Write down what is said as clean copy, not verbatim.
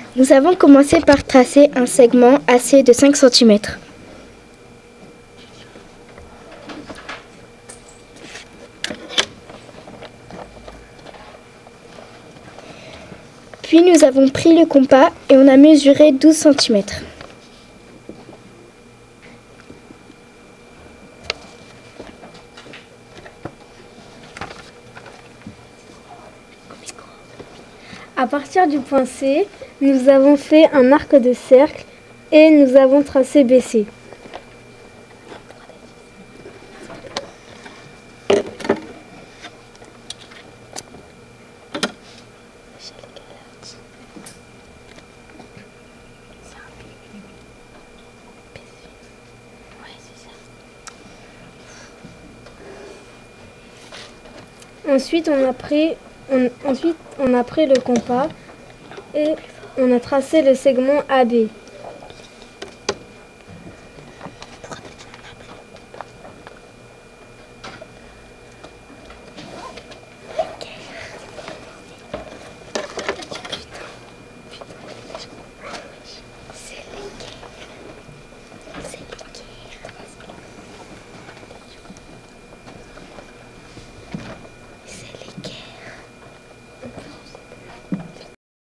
Nous avons commencé par tracer un segment AC de 5 cm. Puis nous avons pris le compas et on a mesuré 12 cm. À partir du point C, nous avons fait un arc de cercle et nous avons tracé BC. Ensuite, on a pris le compas et on a tracé le segment AB.